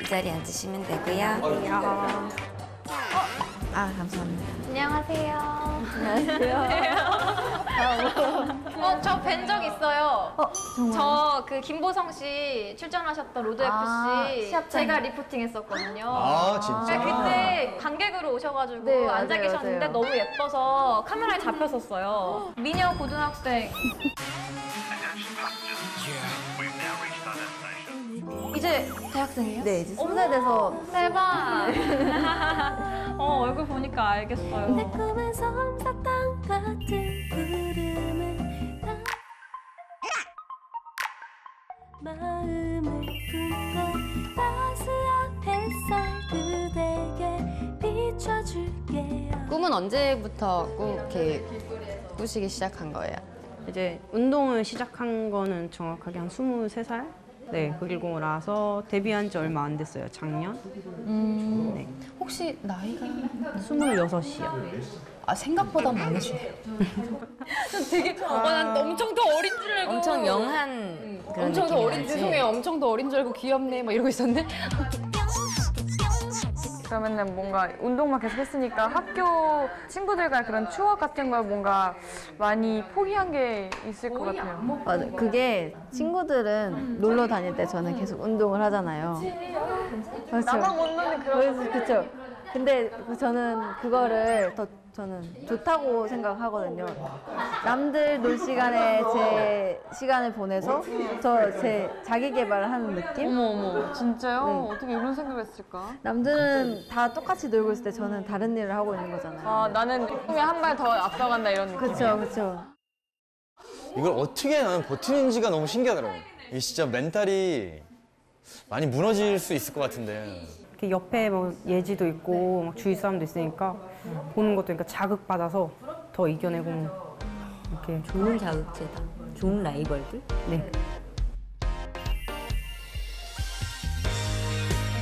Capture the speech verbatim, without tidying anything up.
자리에 앉으시면 되고요. 아, 감사합니다. 안녕하세요. 안녕하세요. 어, 저 뵌 적 있어요. 어, 정말? 저 그 김보성 씨 출전하셨던 로드 아, 에프씨 시합장. 제가 리포팅했었거든요. 아, 진짜? 그러니까 그때 관객으로 오셔가지고 네, 앉아 맞아요, 계셨는데 맞아요. 너무 예뻐서 카메라에 잡혔었어요. 미녀 고등학생. 이제 대학생이에요? 네, 이제 스무 살 돼서. 대박. 어, 얼굴 보니까 알겠어요. 달콤한 솜사탕 같은 구름을 다 마음을 품고 따스한 햇살 그대에게 비춰줄게요. 꿈은 언제부터 꾸, 이렇게 꾸시기 시작한 거예요? 이제 운동을 시작한 거는 정확하게 한 스물세 살? 네, 그리고 나서 데뷔한 지 얼마 안 됐어요, 작년. 음, 네. 혹시 나이가? 스물여섯이요. 아, 생각보다 많으시네요. 되게, 어, 난 엄청 더 어린 줄 알고. 엄청 영한 그런 엄청 더 느낌이 어린, 나지? 죄송해요. 엄청 더 어린 줄 알고 귀엽네, 막 이러고 있었네. 그러면은 뭔가 운동만 계속 했으니까 학교 친구들과 그런 추억 같은 걸 뭔가 많이 포기한 게 있을 것 같아요. 맞아. 그게 친구들은 놀러 다닐 때 저는 계속 운동을 하잖아요. 그렇죠. 나만 못 노는 그런 그렇죠. 근데 저는 그거를 더 저는 좋다고 생각하거든요. 남들 놀 시간에 제 시간을 보내서 저 제 자기 개발을 하는 느낌? 어머 어머 진짜요? 네. 어떻게 이런 생각을 했을까? 남들은 다 똑같이 놀고 있을 때 저는 다른 일을 하고 있는 거잖아요. 아 나는 꿈에 한 발 더 앞서간다 이런 느낌. 그렇죠, 그렇죠. 이걸 어떻게 나는 버티는지가 너무 신기하더라고요. 이게 진짜 멘탈이 많이 무너질 수 있을 것 같은데. 이렇게 옆에 뭐 예지도 있고 막 주위 사람도 있으니까 보는 것도 그러니까 자극받아서 더 이겨내고 뭐 이렇게 좋은 자극제다. 좋은 라이벌들? 네.